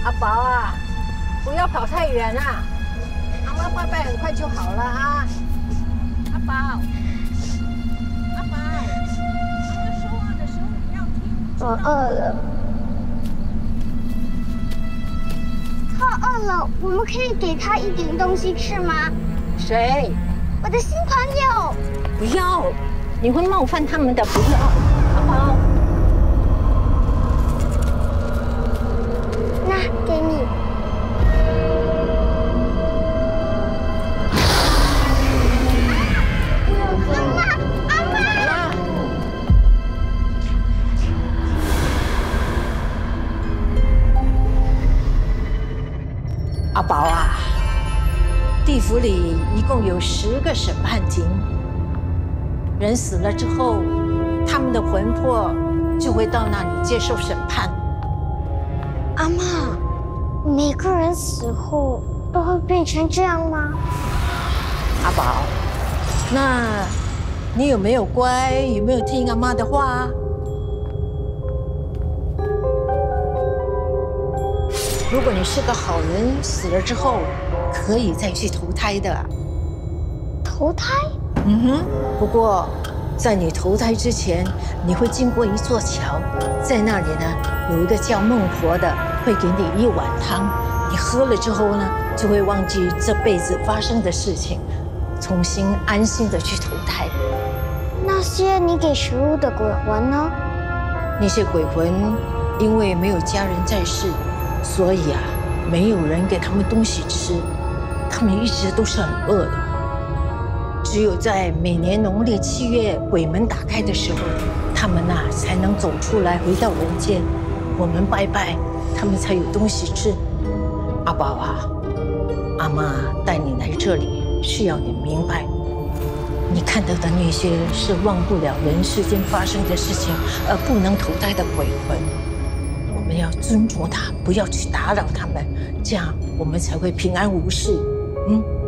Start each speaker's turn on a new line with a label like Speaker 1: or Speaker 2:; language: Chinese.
Speaker 1: 阿宝啊，不要跑太远啊！阿妈拜拜很快就好了啊！阿宝，阿宝，阿妈说话的时候你要听。
Speaker 2: 我饿了。他饿了，我们可以给他一点东西吃吗？
Speaker 1: 谁？
Speaker 2: 我的新朋友。
Speaker 1: 不要，你会冒犯他们的，不要。阿宝，
Speaker 2: 那给你。
Speaker 1: 阿宝啊，地府里一共有10个审判庭，人死了之后，他们的魂魄就会到那里接受审判。
Speaker 2: 阿嬷，每个人死后都会变成这样吗？
Speaker 1: 阿宝，那你有没有乖？有没有听阿妈的话？如果你是个好人，死了之后可以再去投胎的。
Speaker 2: 投胎？
Speaker 1: 不过在你投胎之前，你会经过一座桥，在那里呢有一个叫孟婆的，会给你一碗汤，你喝了之后呢，就会忘记这辈子发生的事情，重新安心的去投胎。
Speaker 2: 那些你给食物的鬼魂呢？
Speaker 1: 那些鬼魂因为没有家人在世，所以啊，没有人给他们东西吃，他们一直都是很饿的。只有在每年农历7月鬼门打开的时候，他们呐才能走出来回到人间。我们拜拜，他们才有东西吃。阿宝啊，阿妈带你来这里是要你明白，你看到的那些是忘不了人世间发生的事情而不能投胎的鬼魂。我们要尊重他，不要去打扰他们，这样我们才会平安无事。